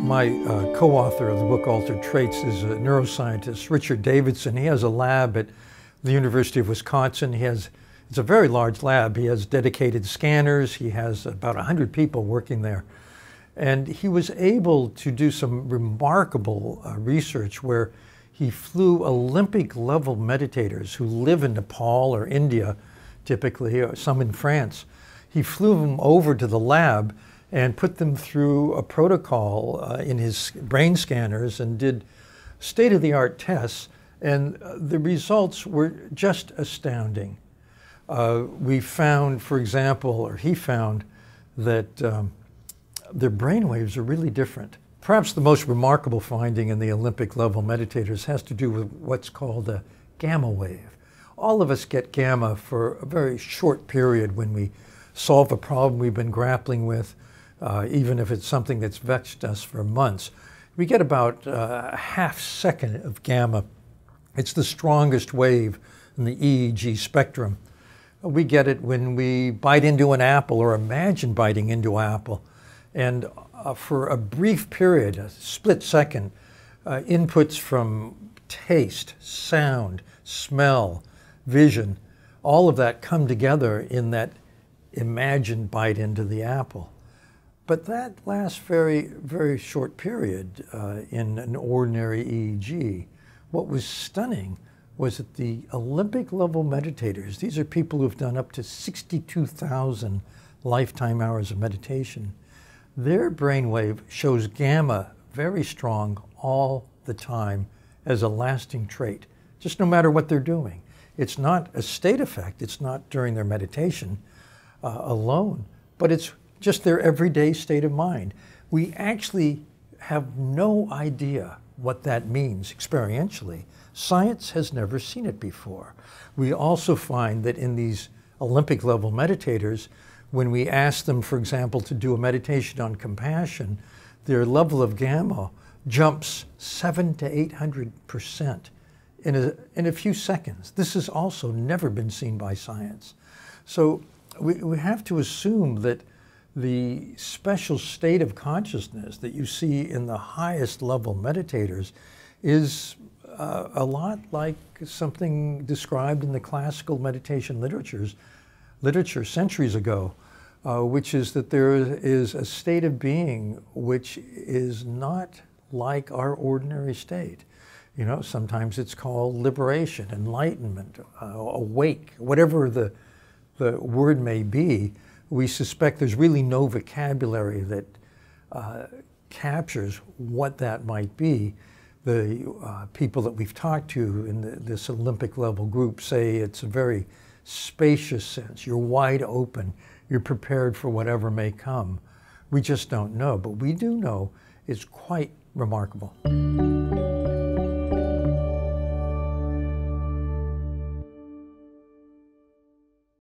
My co-author of the book Altered Traits is a neuroscientist, Richard Davidson. He has a lab at the University of Wisconsin. It's a very large lab. He has dedicated scanners. He has about 100 people working there. And he was able to do some remarkable research where he flew Olympic-level meditators who live in Nepal or India, typically, or some in France. He flew them over to the lab and put them through a protocol in his brain scanners and did state-of-the-art tests, and the results were just astounding. We found, for example, or he found, that their brainwaves are really different. Perhaps the most remarkable finding in the Olympic-level meditators has to do with what's called a gamma wave. All of us get gamma for a very short period when we solve a problem we've been grappling with, even if it's something that's vexed us for months. We get about a half second of gamma. It's the strongest wave in the EEG spectrum. We get it when we bite into an apple or imagine biting into an apple. And for a brief period, a split second, inputs from taste, sound, smell, vision, all of that come together in that imagined bite into the apple. But that lasts very, very short period in an ordinary EEG. What was stunning was that the Olympic-level meditators, these are people who've done up to 62,000 lifetime hours of meditation, their brainwave shows gamma very strong all the time as a lasting trait, just no matter what they're doing. It's not a state effect, it's not during their meditation alone, but it's just their everyday state of mind. We actually have no idea what that means experientially. Science has never seen it before. We also find that in these Olympic-level meditators, when we ask them, for example, to do a meditation on compassion, their level of gamma jumps 700 to 800% in a few seconds. This has also never been seen by science. So we have to assume that the special state of consciousness that you see in the highest level meditators is a lot like something described in the classical meditation literature centuries ago, which is that there is a state of being which is not like our ordinary state. You know, sometimes it's called liberation, enlightenment, awake, whatever the word may be. We suspect there's really no vocabulary that captures what that might be. The people that we've talked to in this Olympic-level group say it's a very spacious sense. You're wide open. You're prepared for whatever may come. We just don't know, but we do know it's quite remarkable.